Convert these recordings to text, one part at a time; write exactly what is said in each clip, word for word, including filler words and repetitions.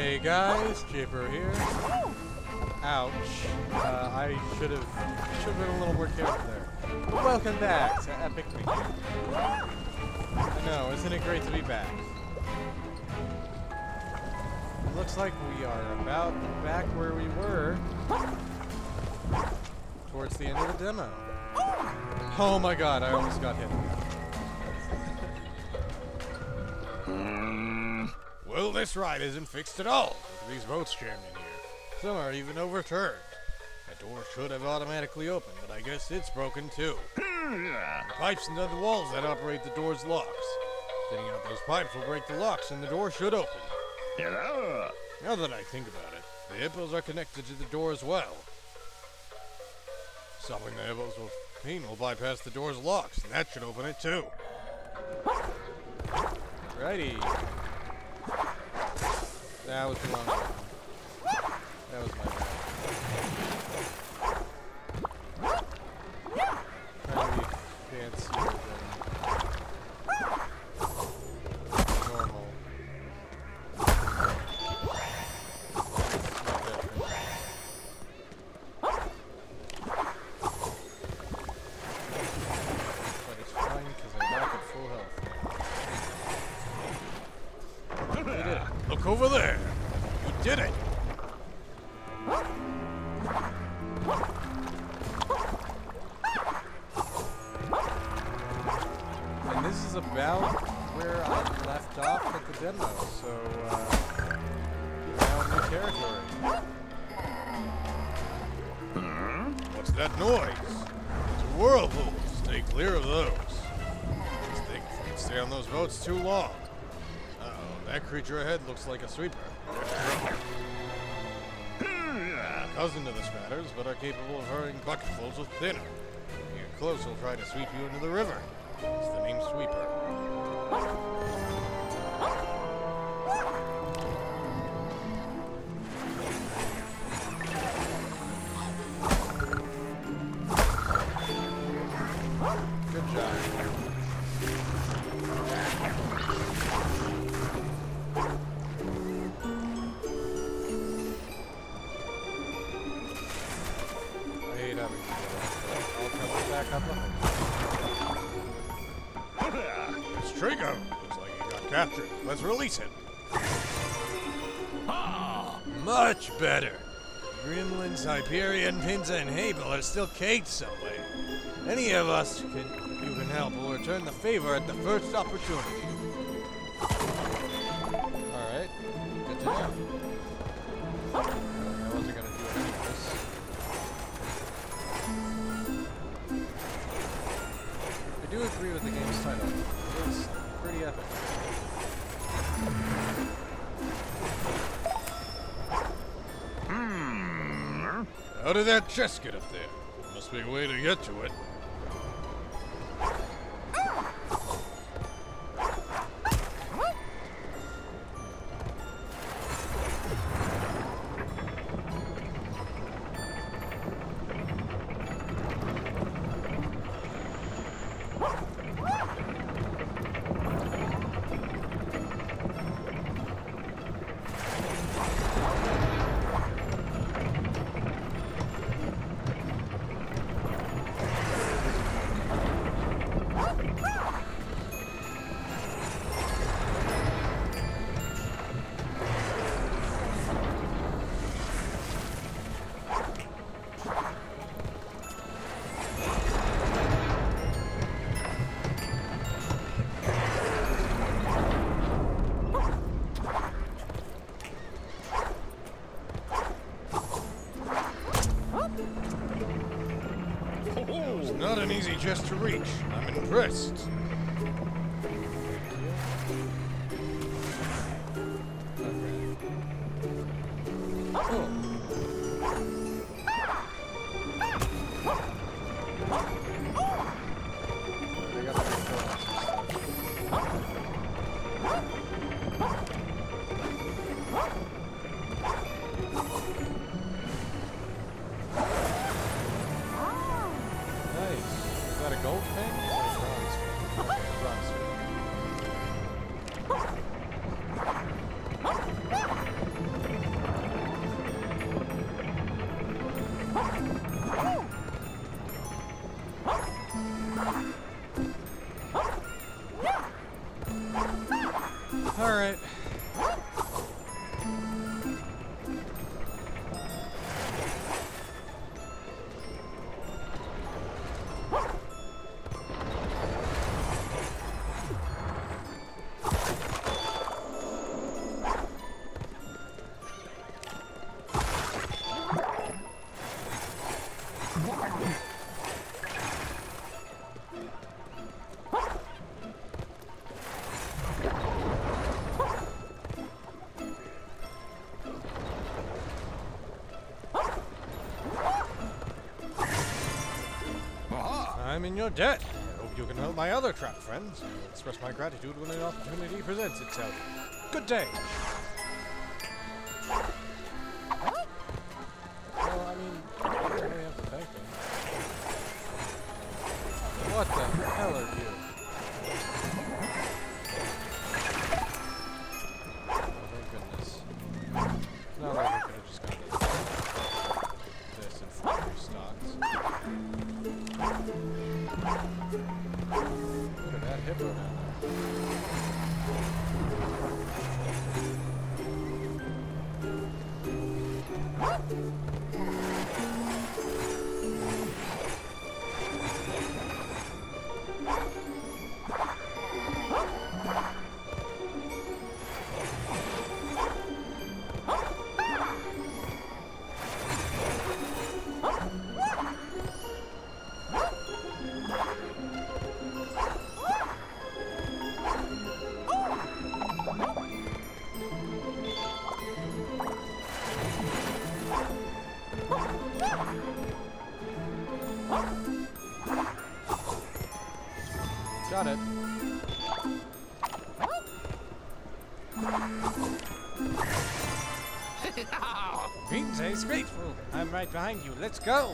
Hey guys, Chipper here. Ouch. Uh, I should have should have been a little more careful there. But welcome back to Epic Weekend. I know, isn't it great to be back? It looks like we are about back where we were towards the end of the demo. Oh my god, I almost got hit. Well, this ride isn't fixed at all. Look at these boats jammed in here. Some are even overturned. That door should have automatically opened, but I guess it's broken too. The pipes into the walls that operate the door's locks. Thinning out those pipes will break the locks and the door should open. Hello. Now that I think about it, the hippos are connected to the door as well. Stopping the hippos will mean we'll bypass the door's locks, and that should open it too. Righty. That was the wrong one. That was my bad. Trying to be fancier than normal. But it's fine because I'm back at full health now. We did it. Look over there. You did it. And this is about where I left off at the demo, so uh, now new territory. What's that noise? It's a whirlpool. Stay clear of those. These things can stay on those boats too long. Uh-oh, that creature ahead looks like a sweeper. Cousin to the Spatters, but are capable of hurling bucketfuls with thinner. When you get close, he'll try to sweep you into the river. It's the name Sweeper. Good job. I hate having to do that. I'll come back up. It's Trigo. Looks like he got captured. Let's release him. Ah, much better. Gremlins, Hyperion, Pinza, and Habel are still caged somewhere. Any of us can, who can help will return the favor at the first opportunity. Alright. Good to know. I wasn't gonna do any of this. I do agree with the game's title. It's pretty epic. Hmm. How did that chest get up there? Must be a way to get to it. It's not an easy chest to reach. I'm impressed. Nice. Is that a gold thing? Or a bronze thing? I'm in your debt. I hope you can help my other trapped friends. I will express my gratitude when an opportunity presents itself. Good day. Well, I mean, I don't really have to thank them. What the hell are you? Oh, thank goodness. Not like we could have just gotten this and front stocks. Look at that hippo down there. Got it. Princess grateful. I'm right behind you. Let's go.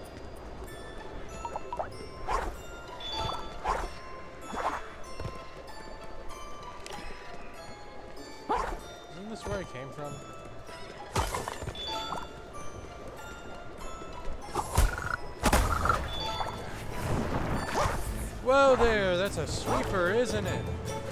Isn't this where I came from? Whoa there, that's a sweeper, isn't it?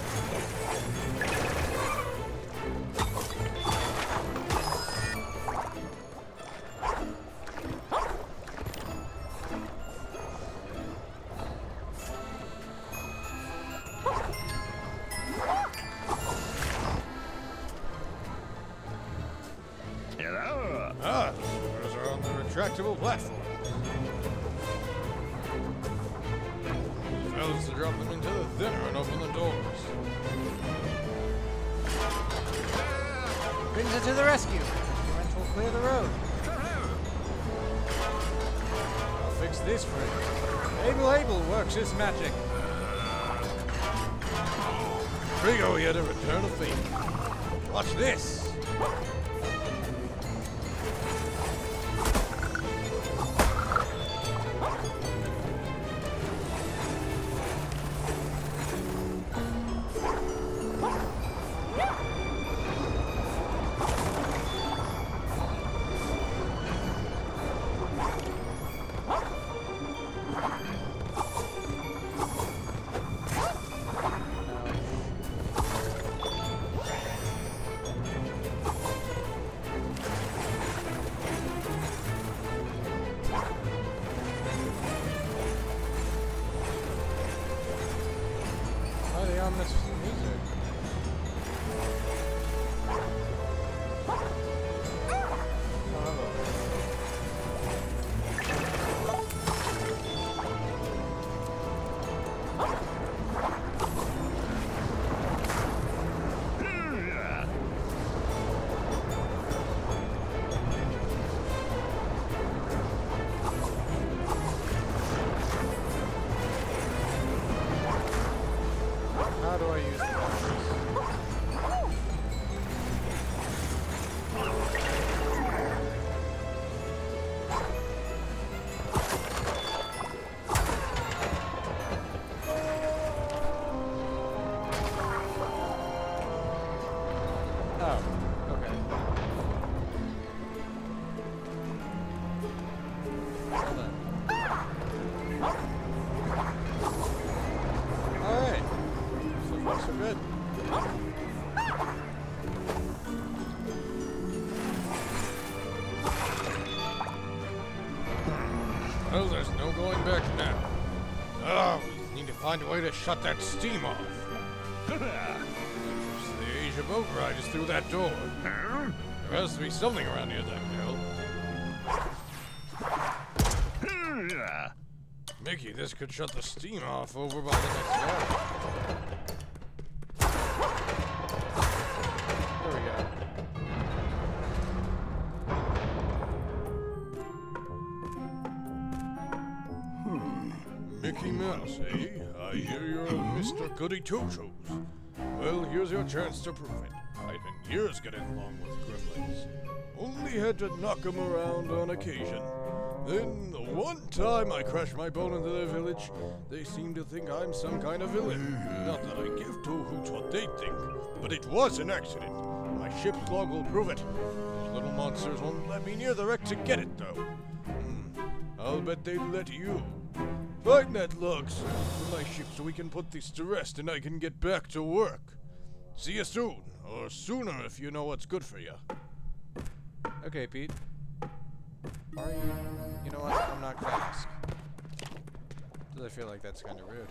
Hello. Ah, the sweepers are on the retractable platform. Fellas to drop them into the thinner and open the doors. Brings it to the rescue. Rescue will clear the road. I'll fix this for you. Abel Abel works his magic. Frigo here to return a favor. Watch this. Why are they on this music? Oh, hello. How do I use the batteries? Oh, okay. Hold on. Alright. So far, so good. Well, there's no going back now. Oh, we need to find a way to shut that steam off. The Asia boat ride is through that door. There has to be something around here that can help. Mickey, this could shut the steam off over by the next guy. There we go. Mickey Mouse, eh? I hear you're a Mister Goody Two-Shoes. Well, here's your chance to prove it. I've been years getting along with gremlins. Only had to knock them around on occasion. Then, the one time I crashed my boat into their village, they seem to think I'm some kind of villain. Not that I give two hoots what they think, but it was an accident. My ship's log will prove it. Those little monsters won't let me near the wreck to get it, though. Hmm. I'll bet they'd let you. Find that log, sir, for my ship so we can put this to rest and I can get back to work. See you soon, or sooner if you know what's good for you. Okay, Pete. Are you? You know what? I'm not gonna ask. Because I feel like that's kind of rude.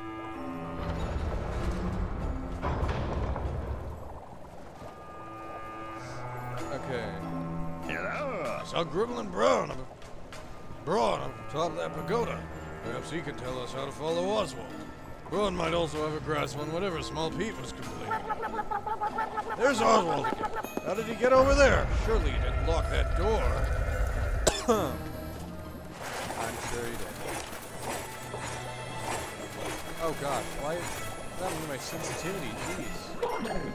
Okay. Hello. I saw Gremlin Brown. Brawn on top of that pagoda. Perhaps he can tell us how to follow Oswald. Braun might also have a grasp on whatever Small Pete was complaining. There's Oswald again. How did he get over there? Surely he didn't lock that door. I'm sure he did. Oh god, why? That was my sensitivity, jeez.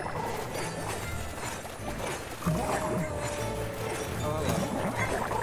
Oh, hello.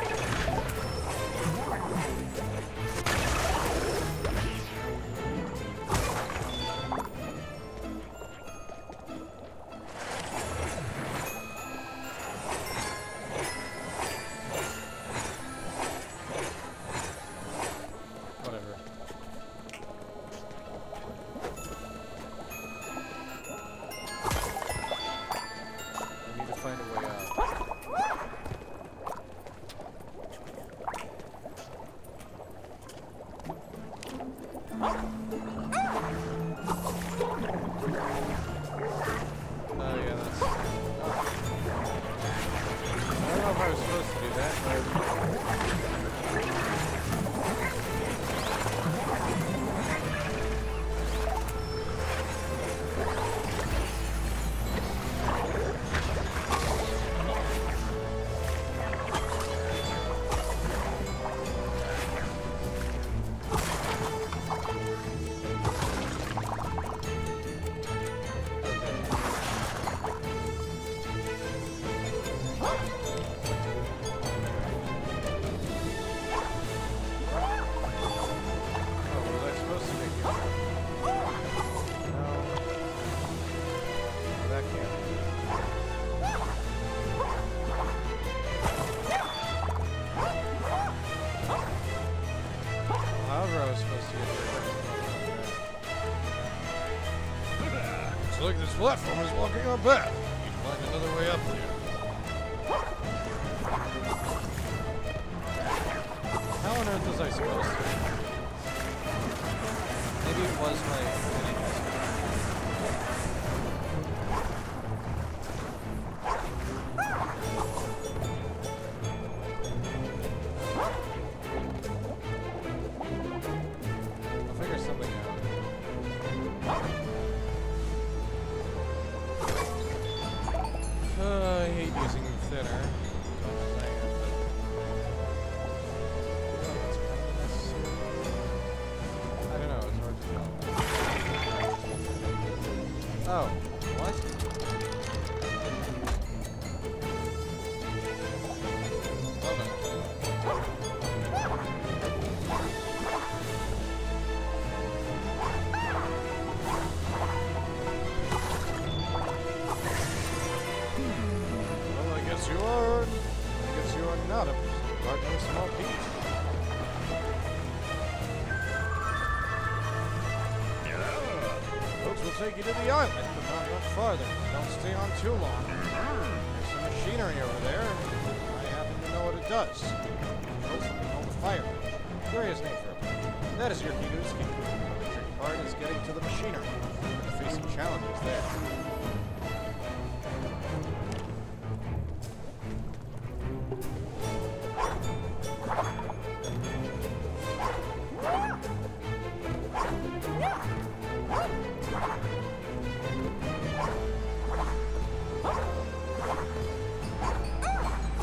Like this platform is walking our path. We can find another way up there. How on earth was I supposed to? Maybe it was my mini I'll figure something out. Uh, I hate using thinner. I don't know, it's hard to tell. Oh, what? Hold on. Well, I guess you are. I guess you are not a partner of Small Pete. Folks will take you to the island, but not much farther. Don't stay on too long. There's some machinery over there. I happen to know what it does. It's something called a fire. Curious name for it. That is your key to escape. The tricky part is getting to the machinery. You're going to face some challenges there.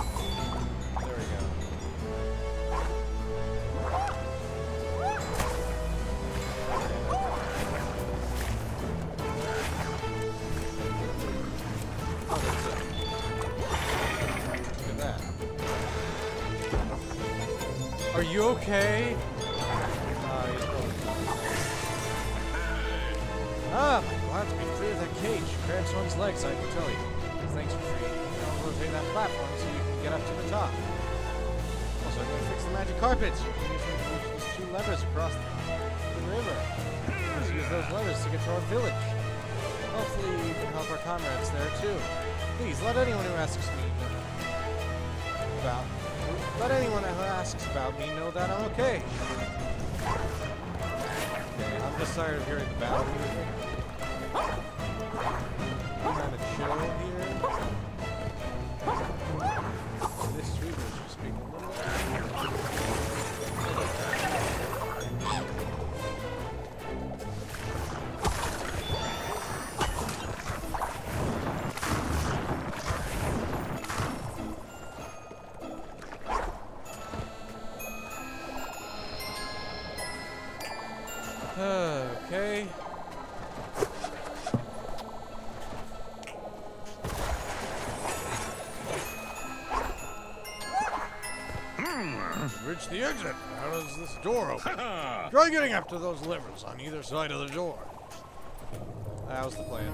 There we go. Are you okay? Uh, he's probably Ah, I'm glad to be free of that cage. Cramps one's legs, I can tell you. Thanks for free. You know, rotate that platform so you can get up to the top. Also, I'm going to fix the magic carpets. You can use them to reach these two levers across the river. Let's use those levers to get to our village. Hopefully, you can help our comrades there too. Please, let anyone who asks me about let anyone who asks about me know that I'm okay. Okay, I'm just tired of hearing the battle music. I'm kind of chill here. This tree was just being a little. Okay. Reach the exit. How does this door open? Try getting up to those levers on either side of the door. That was the plan.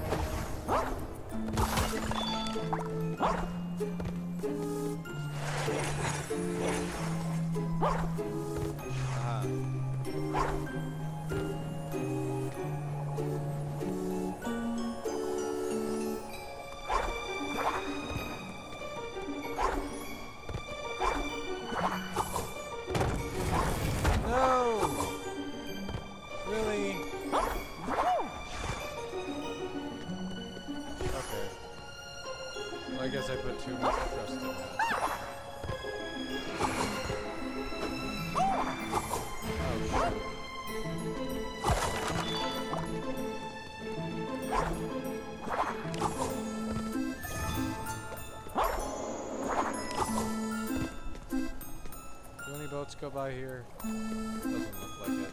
Aha. No! Really? Okay. Well, I guess I put too much trust in that. Oh, shoot. Do any boats go by here? Doesn't look like it.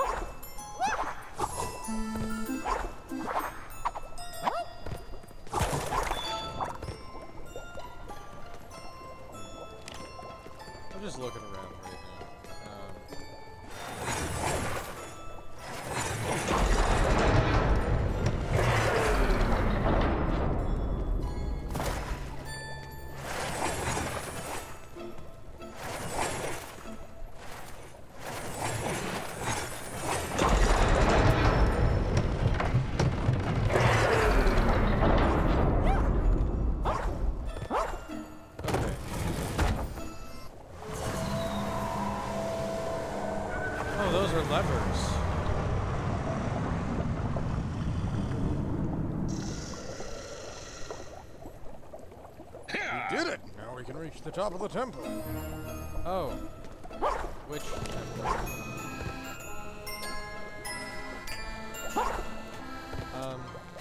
I'm just looking around right now. Um, Oh, those are levers. We did it! Now we can reach the top of the temple. Oh. Which temple? Um.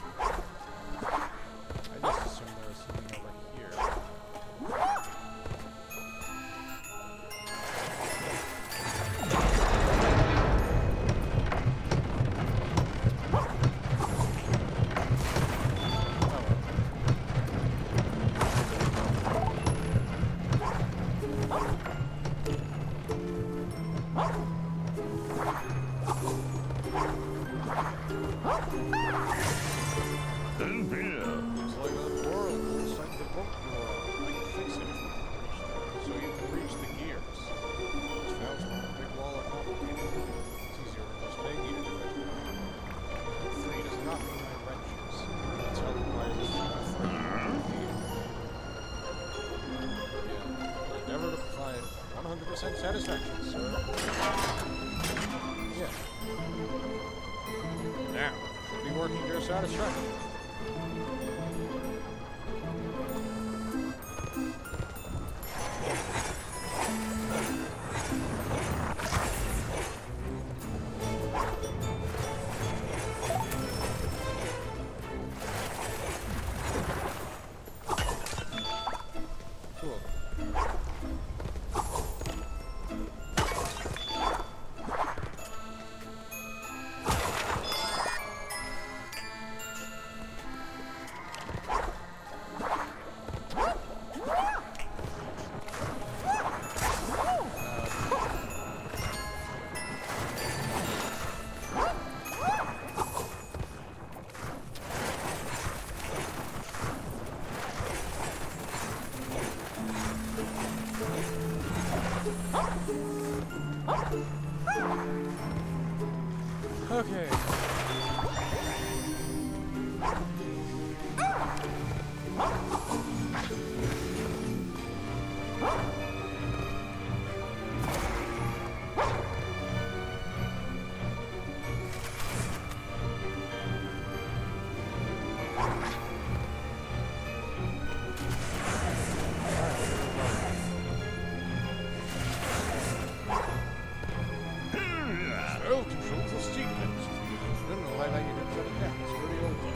I just assumed there was something over here. Looks like the world looks like the book you are. I can fix it so you can reach the gears. This valve's not a big wall or complicated. It's easier than just begging you to do it. Free does not mean my wrenches. That's how requires us to be free. Yeah. I endeavor to provide one hundred percent satisfaction, sir. Yeah. Now, should be working to your satisfaction. Cool. Okay. Well, controls the steam engine. I don't know why that unit shut it down. It's pretty old.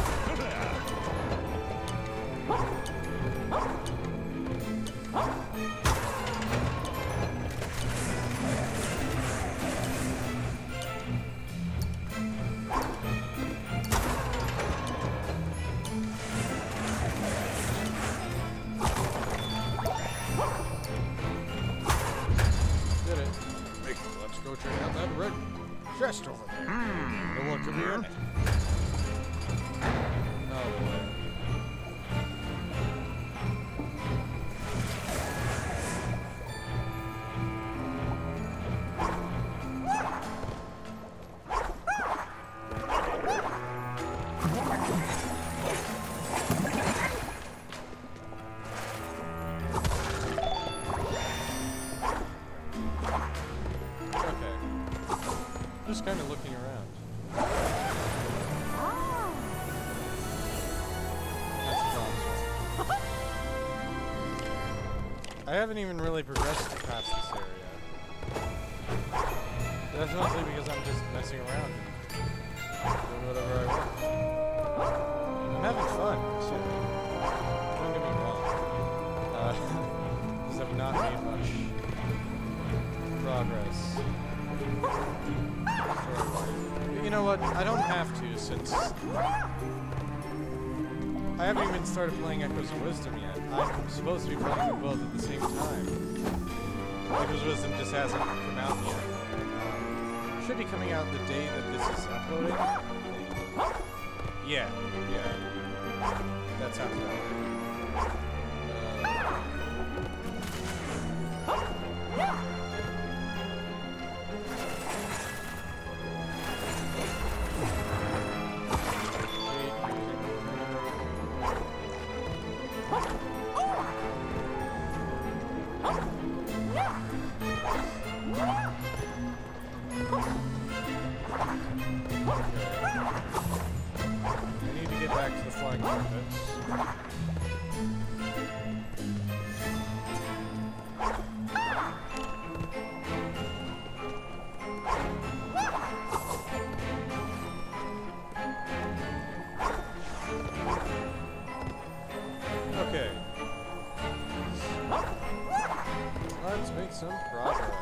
Did it. Mickey, let's go check out that red chest over there. Hmm. Wonder what could be in it. Oh boy. Okay. Just kind of looking around. That's a monster. I haven't even really progressed past this area. That's mostly because I'm just messing around and doing whatever I want. I'm having fun, too. Don't get me wrong. Uh, just have not made much progress. But you know what? I don't have to, since I haven't even started playing Echoes of Wisdom yet. I'm supposed to be playing them both at the same time. Echoes of Wisdom just hasn't come out yet. Um, should be coming out the day that this is uploading. Yeah, yeah. That sounds about right. Uh, I need to get back to the flying carpets. Okay. Let's make some progress.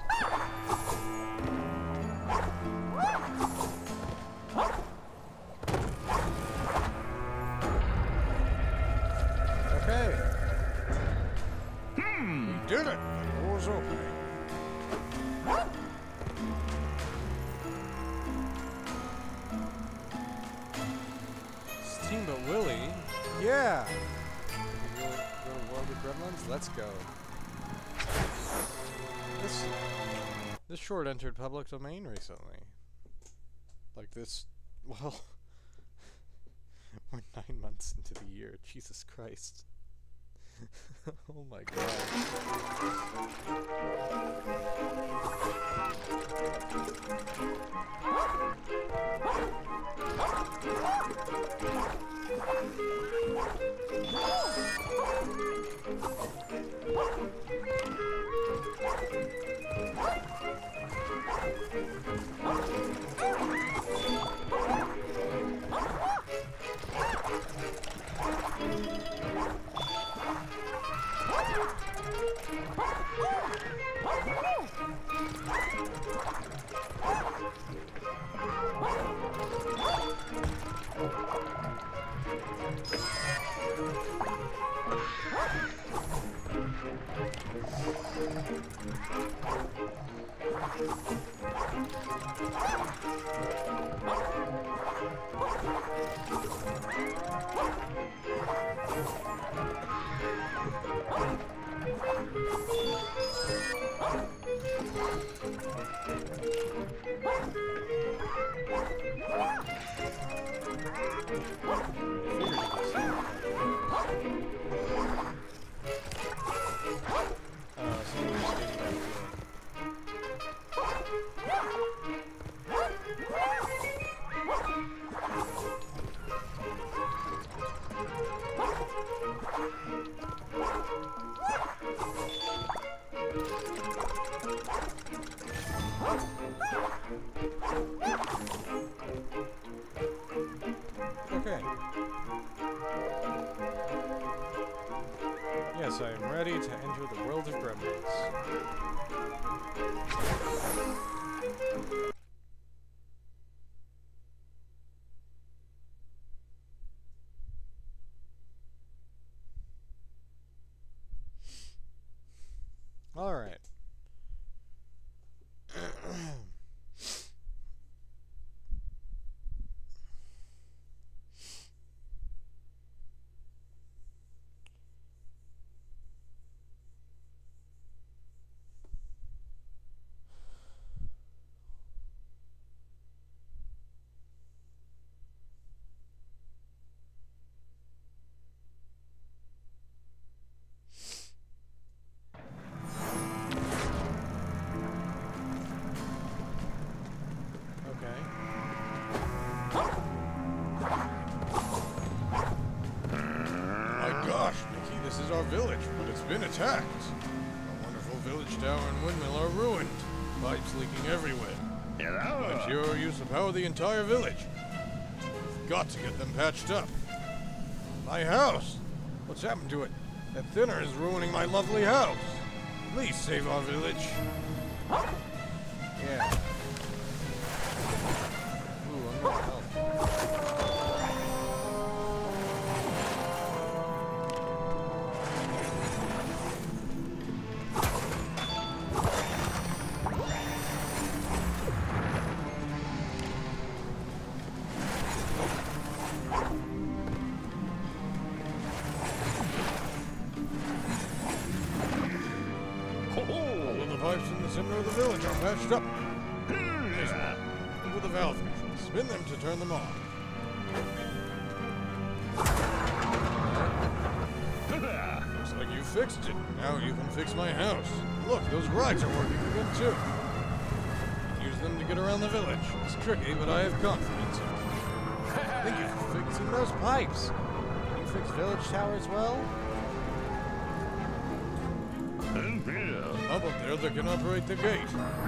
Okay. Hmm. We did it. The door's opening. Steamboat Willie? Yeah! Go, go to war with Gremlins? Let's go. This, this short entered public domain recently. Like this, well, we're nine months into the year. Jesus Christ. Oh my god. Yes, I am ready to enter the world of gremlins. All right. Our village, but it's been attacked. Our wonderful village tower and windmill are ruined. Pipes leaking everywhere. Hello. But you're used to power the entire village. We've got to get them patched up. My house! What's happened to it? That thinner is ruining my lovely house. Please save our village. Yeah. Ooh, I'm gonna help. Center of the village are patched up. There's one. With a valve control. Spin them to turn them on. Looks like you fixed it. Now you can fix my house. Look, those rides are working again too. Use them to get around the village. It's tricky, but I have confidence in it. Thank you for fixing those pipes. Can you fix village tower as well? Up up there that can operate the gate.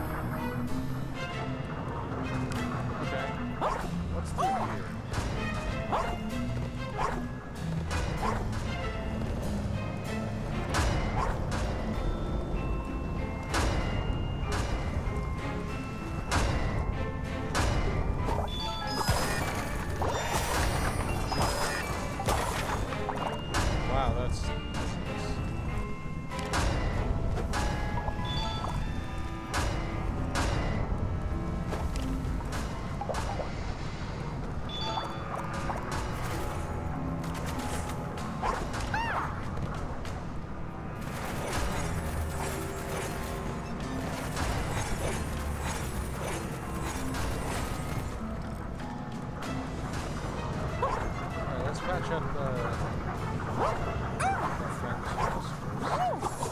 Okay. What's through here? Wow, that's... patch up uh, our friend's house first.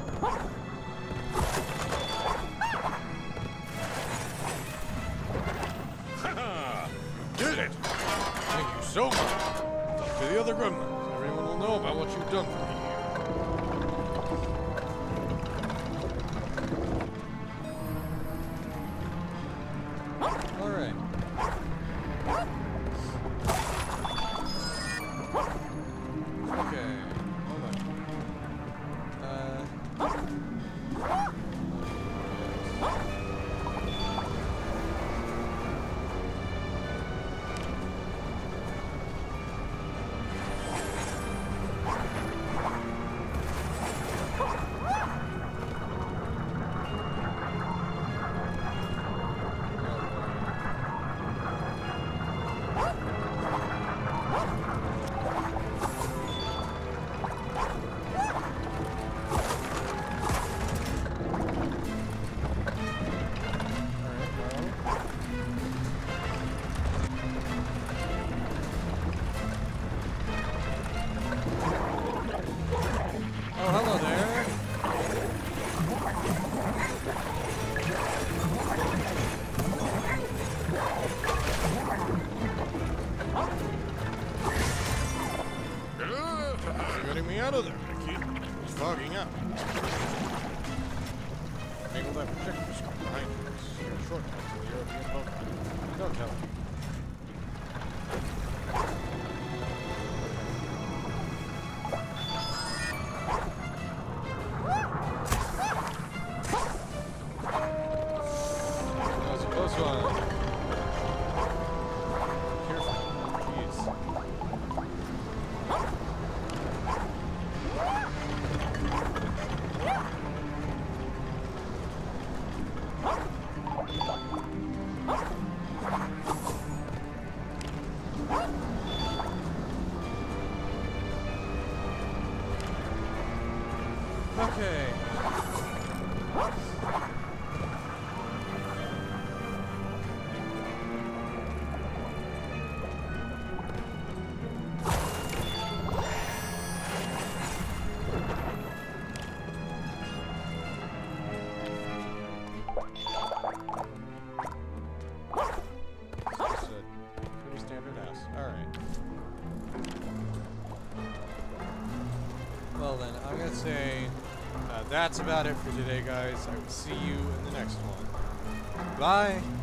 Did it! Thank you so much. Talk to the other gremlins. Everyone will know about what you've done for me here. All right. Okay, hold on. Uh... Getting me out of there, Mickey. It's fogging out. Enable that projector screen behind you. It's your shortcut to the European boat. Don't tell me. Okay. It's a pretty standard house. Alright. Well then, I'm gonna say uh, that's about it for today, guys. I will see you in the next one. Bye!